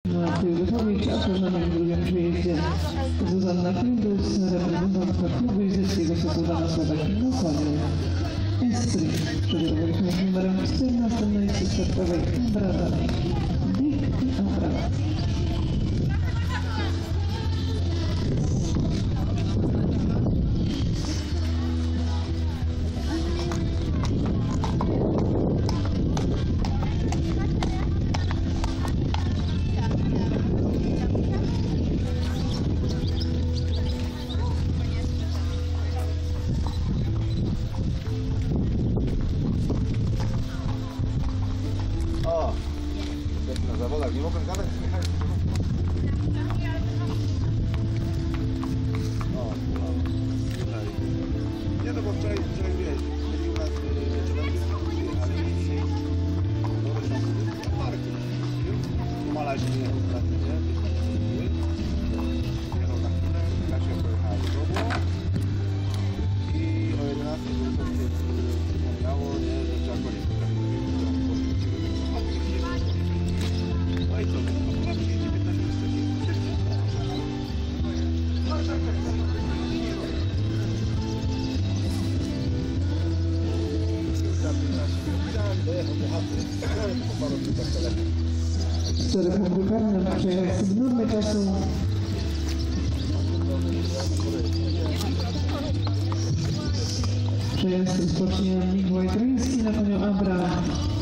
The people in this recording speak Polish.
Na Piotrowicz, a to na moim drugim przyjeździe Zuzanna Pindus, reprezentantka klubu Izyczskiego Sokowana Słowakii na sali Estry, który wygrał numerem 14 na miejscu startowej Brada. Dick i Abrada. O, na zawodach nie mogłem gadać z Michałem. O, słuchaj. Nie, no bo wczoraj wiesz, byli u nas wieczorem, przyjechali i no też tam sobie w parku. Malarz nie ostatnio, nie? Jechał na chwilę, Kasia pojechała do domu i o 11 sobie przypomniało, nie, że trzeba koniec. No i co, no przyjedzie 15 Cztery punkty karne przejazd w normy czasu. Przejazd rozpocznie Mikołaj Troiński na koniu Abra.